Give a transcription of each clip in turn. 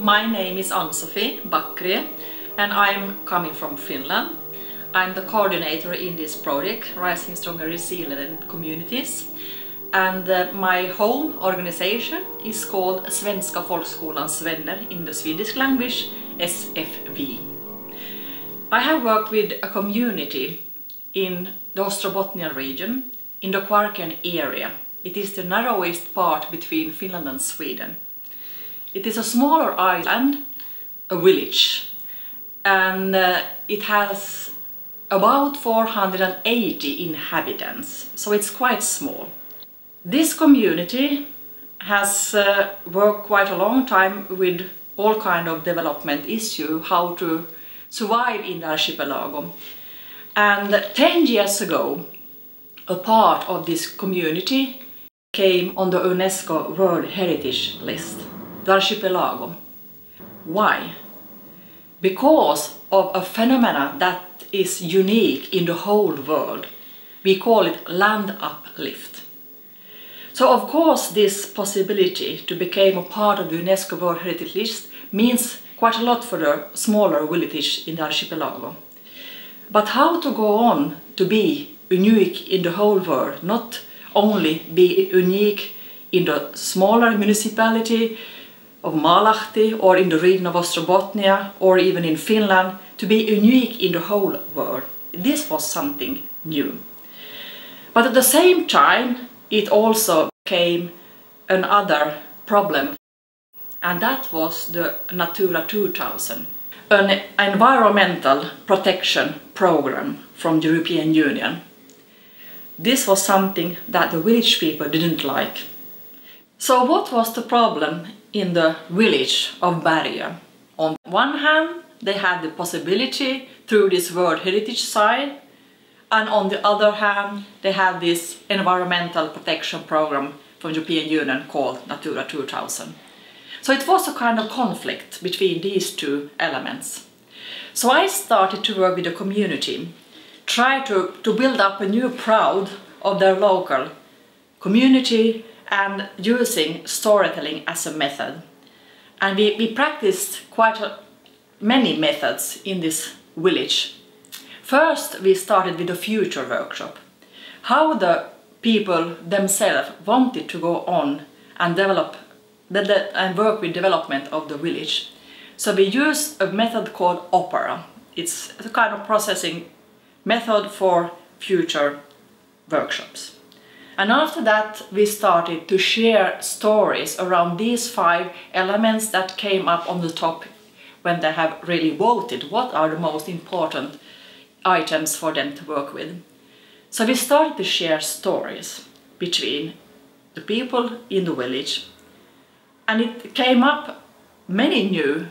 My name is Ann-Sofie Backrie and I'm coming from Finland. I'm the coordinator in this project, Rising Stronger Resilient Communities. And my home organization is called Svenska Folkskolans Vänner in the Swedish language, SFV. I have worked with a community in the Ostrobotnia region, in the Kvarken area. It is the narrowest part between Finland and Sweden. It is a smaller island, a village, and it has about 480 inhabitants, so it's quite small. This community has worked quite a long time with all kind of development issues, how to survive in the archipelago. And 10 years ago, a part of this community came on the UNESCO World Heritage List, the archipelago. Why? Because of a phenomenon that is unique in the whole world. We call it land uplift. So of course this possibility to become a part of the UNESCO World Heritage List means quite a lot for the smaller villages in the archipelago. But how to go on to be unique in the whole world, not only be unique in the smaller municipality of Maalahti or in the region of Ostrobotnia or even in Finland, to be unique in the whole world. This was something new. But at the same time, it also came another problem, and that was the Natura 2000, an environmental protection program from the European Union. This was something that the village people didn't like. So what was the problem in the village of Berga? On one hand, they had the possibility through this World Heritage Site, and on the other hand, they had this environmental protection program from the European Union called Natura 2000. So it was a kind of conflict between these two elements. So I started to work with the community, try to build up a new pride of their local community and using storytelling as a method. And we practiced quite many methods in this village. First, we started with a future workshop. How the people themselves wanted to go on and develop and work with development of the village. So we used a method called opera. It's a kind of processing method for future workshops. And after that, we started to share stories around these 5 elements that came up on the top when they have really voted what are the most important items for them to work with. So we started to share stories between the people in the village, and it came up many new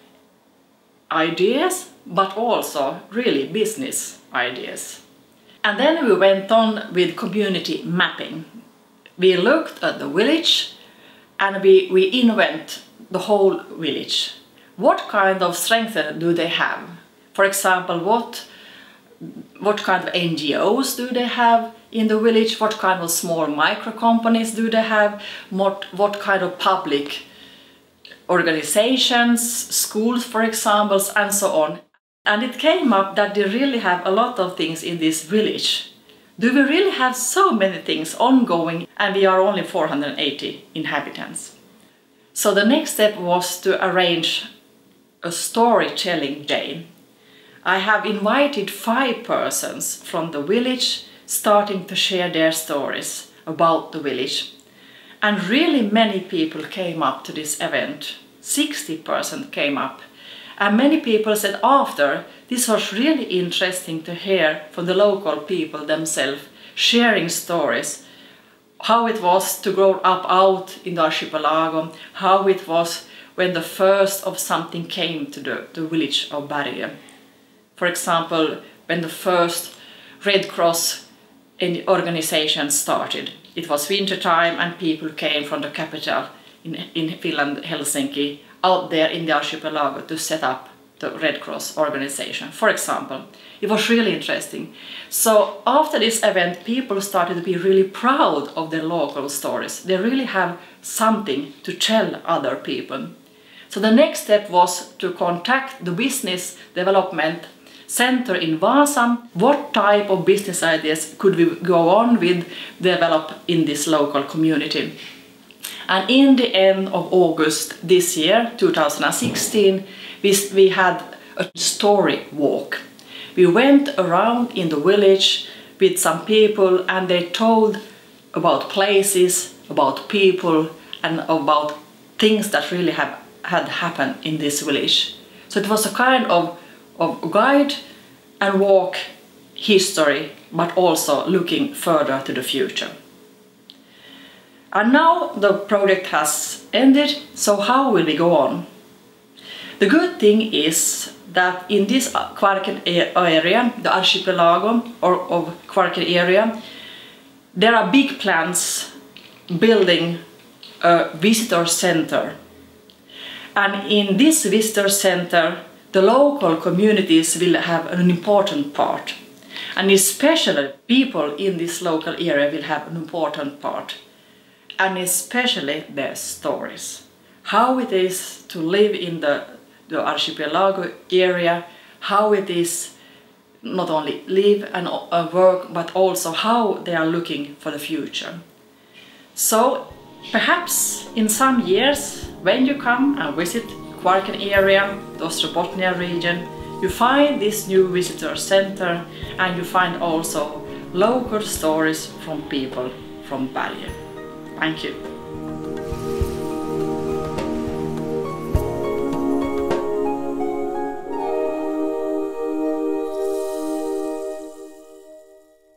ideas, but also really business ideas. And then we went on with community mapping. We looked at the village and we invent the whole village. What kind of strength do they have? For example, what kind of NGOs do they have in the village? What kind of small micro companies do they have? What kind of public organizations, schools for example, and so on. And it came up that they really have a lot of things in this village. Do we really have so many things ongoing and we are only 480 inhabitants? So the next step was to arrange a storytelling day. I have invited 5 persons from the village starting to share their stories about the village. And really many people came up to this event. 60% came up. And many people said after, this was really interesting to hear from the local people themselves, sharing stories, how it was to grow up out in the archipelago, how it was when the first of something came to the village of Berga. For example, when the first Red Cross organization started. It was winter time and people came from the capital in Finland, Helsinki, out there in the archipelago to set up the Red Cross organization, for example. It was really interesting. So after this event, people started to be really proud of their local stories. They really have something to tell other people. So the next step was to contact the business development center in Vasa. What type of business ideas could we go on with develop in this local community? And in the end of August this year, 2016, we had a story walk. We went around in the village with some people and they told about places, about people and about things that really had happened in this village. So it was a kind of guide and walk history, but also looking further to the future. And now the project has ended, so how will we go on? The good thing is that in this Kvarken area, the archipelago of Kvarken area, there are big plans building a visitor center. And in this visitor center, the local communities will have an important part. And especially people in this local area will have an important part. And especially their stories. How it is to live in the archipelago area, how it is not only live and work, but also how they are looking for the future. So perhaps in some years, when you come and visit Kvarken area, the Ostrobotnia region, you find this new visitor center and you find also local stories from people from Bergen. Thank you.